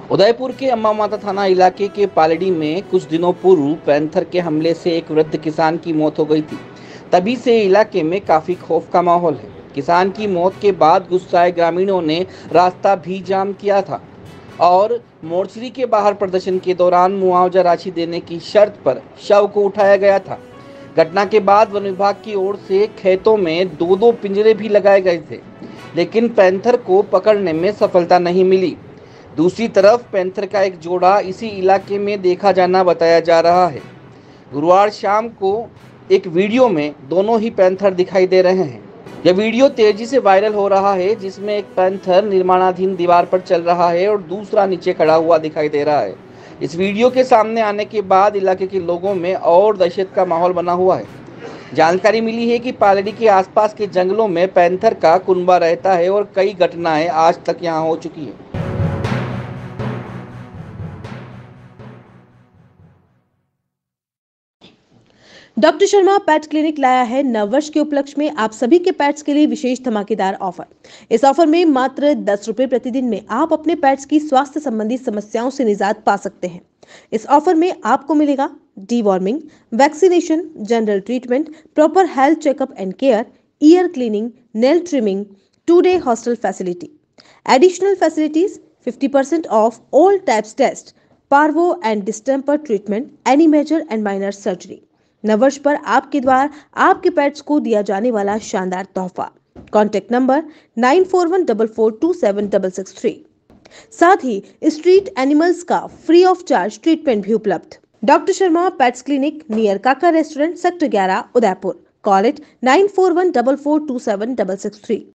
उदयपुर के अम्बा माता थाना इलाके के पालड़ी में कुछ दिनों पूर्व पैंथर के हमले से एक वृद्ध किसान की मौत हो गई थी। तभी से इलाके में काफी खौफ का माहौल है। किसान की मौत के बाद गुस्साए ग्रामीणों ने रास्ता भी जाम किया था और मोर्चरी के बाहर प्रदर्शन के दौरान मुआवजा राशि देने की शर्त पर शव को उठाया गया था। घटना के बाद वन विभाग की ओर से खेतों में दो दो पिंजरे भी लगाए गए थे, लेकिन पैंथर को पकड़ने में सफलता नहीं मिली। दूसरी तरफ पैंथर का एक जोड़ा इसी इलाके में देखा जाना बताया जा रहा है। गुरुवार शाम को एक वीडियो में दोनों ही पैंथर दिखाई दे रहे हैं। यह वीडियो तेजी से वायरल हो रहा है, जिसमें एक पैंथर निर्माणाधीन दीवार पर चल रहा है और दूसरा नीचे खड़ा हुआ दिखाई दे रहा है। इस वीडियो के सामने आने के बाद इलाके के लोगों में और दहशत का माहौल बना हुआ है। जानकारी मिली है कि पालड़ी के आसपास के जंगलों में पैंथर का कुनबा रहता है और कई घटनाएं आज तक यहां हो चुकी है। डॉक्टर शर्मा पेट क्लिनिक लाया है नववर्ष के उपलक्ष्य में आप सभी के पेट्स के लिए विशेष धमाकेदार ऑफर। इस ऑफर में मात्र 10 रुपए प्रतिदिन में आप अपने पेट्स की स्वास्थ्य संबंधी समस्याओं से निजात पा सकते हैं। इस ऑफर में आपको मिलेगा deworming, vaccination, general treatment, proper health checkup and care, ear cleaning, nail trimming, 2-day hostel facility, additional facilities, 50% off all types test, parvo and distemper treatment, any major and minor surgery. नववर्ष पर आपके द्वारा आपके pets को दिया जाने वाला शानदार तोहफा। Contact number 9414427663। साथ ही स्ट्रीट एनिमल्स का फ्री ऑफ चार्ज ट्रीटमेंट भी उपलब्ध। Doctor Sharma pets clinic near Kaka restaurant, sector 11, Udaipur. Call it 9414427663।